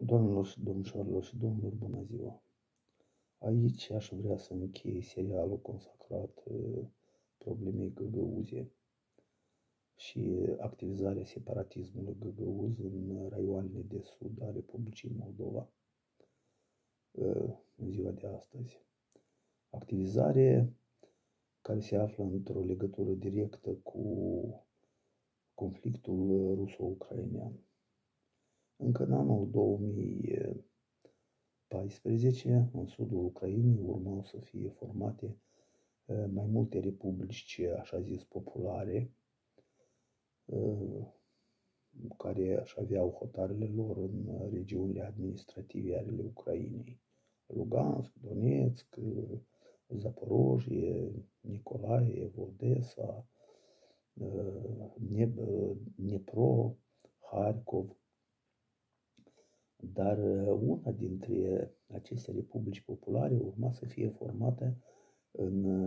Domnișoarelor și domnilor, bună ziua! Aici aș vrea să închei serialul consacrat problemei găgăuze și activizarea separatismului găgăuz în raioanele de sud a Republicii Moldova în ziua de astăzi. Activizare care se află într-o legătură directă cu conflictul ruso-ucrainean. Încă în anul 2014, în sudul Ucrainei, urmau să fie formate mai multe republici, așa zis, populare, care aș aveau hotarele lor în regiunile administrative ale Ucrainei. Lugansk, Donetsk, Zaporojie, Nicolae, Odessa, Dnipro, Harkov. Dar una dintre aceste republici populare urma să fie formată în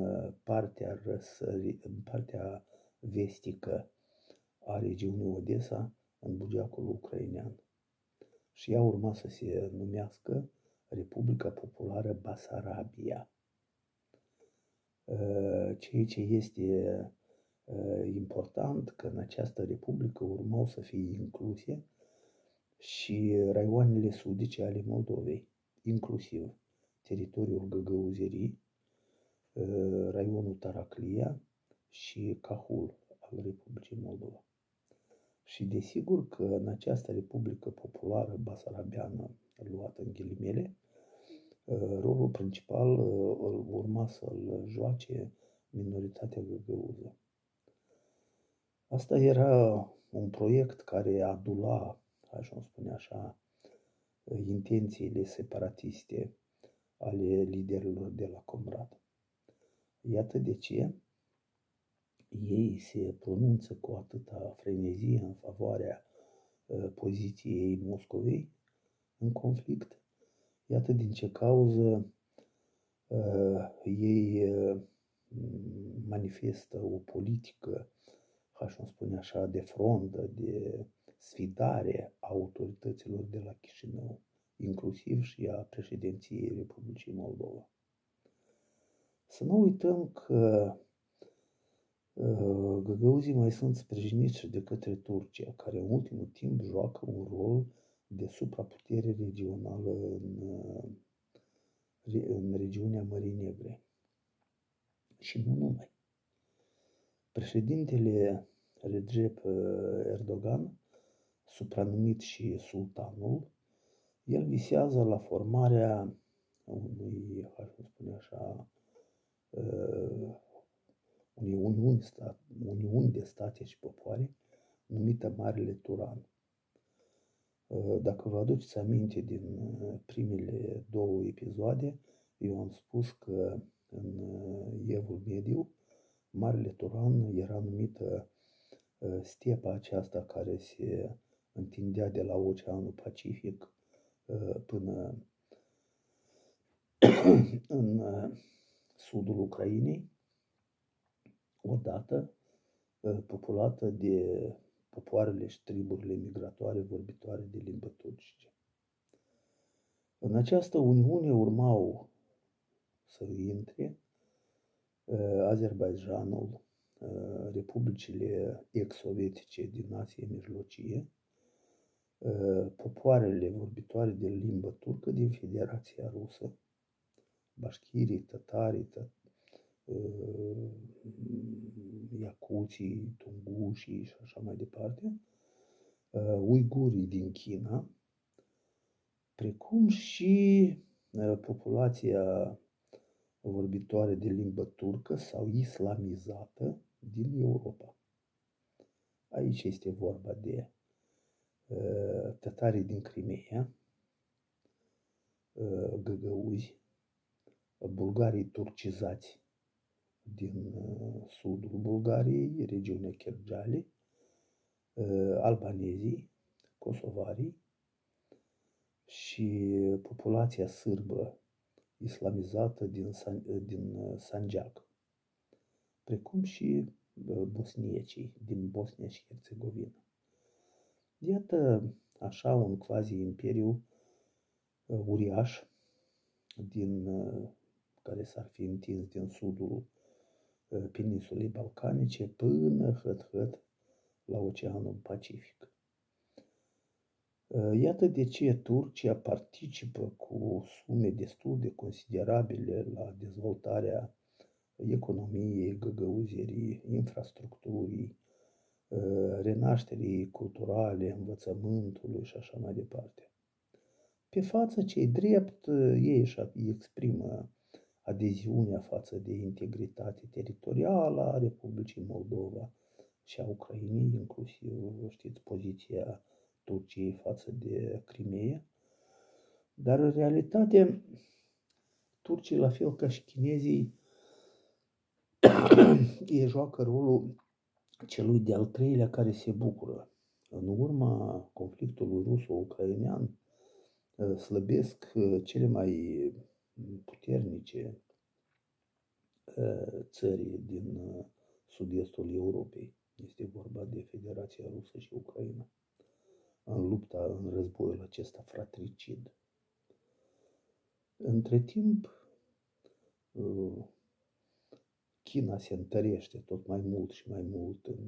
partea vestică a regiunii Odessa, în bugeacul ucrainean. Și ea urma să se numească Republica Populară Basarabia. Ceea ce este important, că în această republică urmau să fie incluse și raioanele sudice ale Moldovei, inclusiv teritoriul Găgăuzerii, raionul Taraclia și Cahul al Republicii Moldova. Și desigur că în această Republică Populară Basarabiană, luată în ghilimele, rolul principal urma să-l joace minoritatea găgăuză. Asta era un proiect care adula, așa spune așa, intențiile separatiste ale liderilor de la Comrat. Iată de ce ei se pronunță cu atâta frenezie în favoarea poziției Moscovei în conflict. Iată din ce cauză ei manifestă o politică, așa spune așa, de frontă, de sfidare a autorităților de la Chișinău, inclusiv și a președinției Republicii Moldova. Să nu uităm că găgăuzii mai sunt sprijiniți și de către Turcia, care în ultimul timp joacă un rol de supraputere regională în regiunea Mării Negre. Și nu numai. Președintele Recep Erdogan, supranumit și sultanul, el visează la formarea unui, așa spune așa, unei uniuni de state și popoare, numită Marele Turan. Dacă vă aduceți aminte din primele două episoade, eu am spus că în Evul Mediu, Marele Turan era numită stepa aceasta care se întindea de la Oceanul Pacific până în sudul Ucrainei, odată populată de popoarele și triburile migratoare vorbitoare de limbă turcice. În această uniune urmau să intre Azerbaidjanul, republicile ex-sovietice din Asia Mijlocie, popoarele vorbitoare de limbă turcă din Federația Rusă, bașchirii, tătarii, iacuții, tungușii și așa mai departe, uigurii din China, precum și populația vorbitoare de limbă turcă sau islamizată din Europa. Aici este vorba de tătarii din Crimea, găgăuzi, bulgarii turcizați din sudul Bulgariei, regiunea Chergali, albanezii, kosovarii și populația sârbă islamizată din Sanjak, precum și bosniecii din Bosnia și Herțegovina. Iată așa un quasi-imperiu uriaș care s-ar fi întins din sudul peninsulei balcanice până hăt la Oceanul Pacific. Iată de ce Turcia participă cu sume destul de considerabile la dezvoltarea economiei, găgăuzerii, infrastructurii, renașterii culturale, învățământului și așa mai departe. Pe față, cei drept, ei își exprimă adeziunea față de integritate teritorială a Republicii Moldova și a Ucrainei, inclusiv, știți, poziția Turciei față de Crimea. Dar, în realitate, turcii, la fel ca și chinezii, ei joacă rolul celui de-al treilea care se bucură. În urma conflictului ruso-ucrainean slăbesc cele mai puternice țări din sud-estul Europei. Este vorba de Federația Rusă și Ucraina în lupta, în războiul acesta fratricid. Între timp, China se întărește tot mai mult și mai mult în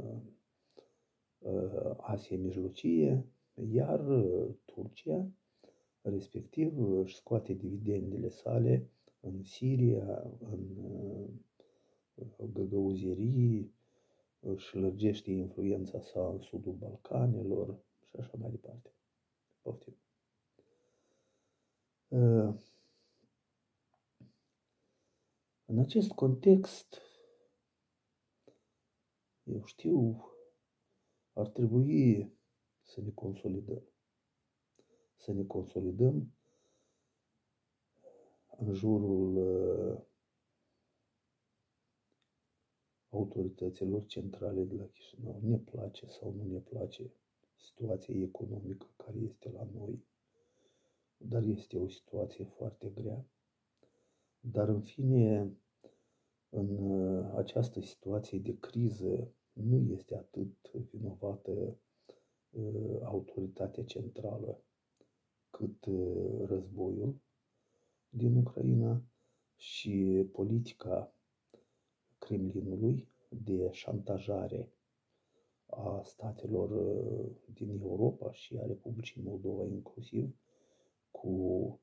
Asia Mijlocie, iar Turcia, respectiv, își scoate dividendele sale în Siria, în găgăuzerii, își lărgește influența sa în sudul Balcanilor și așa mai departe. Poftim. În acest context, eu știu, ar trebui să ne consolidăm. Să ne consolidăm în jurul autorităților centrale de la Chișinău. Ne place sau nu ne place situația economică care este la noi, dar este o situație foarte grea. Dar, în fine, în această situație de criză nu este atât vinovată autoritatea centrală cât războiul din Ucraina și politica Kremlinului de șantajare a statelor din Europa și a Republicii Moldova inclusiv cu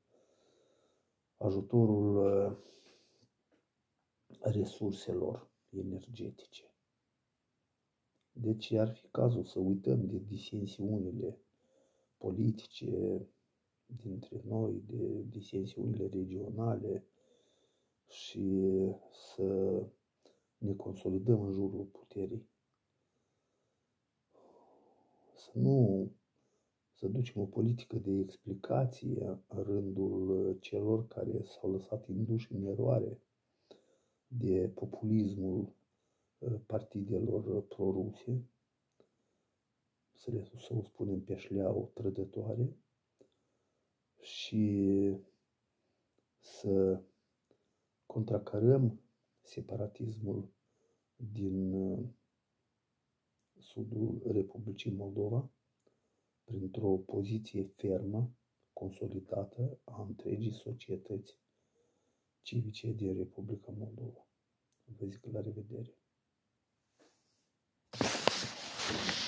ajutorul resurselor energetice. Deci ar fi cazul să uităm de disensiunile politice dintre noi, de disensiunile regionale și să ne consolidăm în jurul puterii. Să ducem o politică de explicație în rândul celor care s-au lăsat induși în eroare de populismul partidelor proruse, să o spunem pe șleau, trădătoare, și să contracarăm separatismul din sudul Republicii Moldova printr-o poziție fermă, consolidată a întregii societăți civice din Republica Moldova. Vă zic la revedere!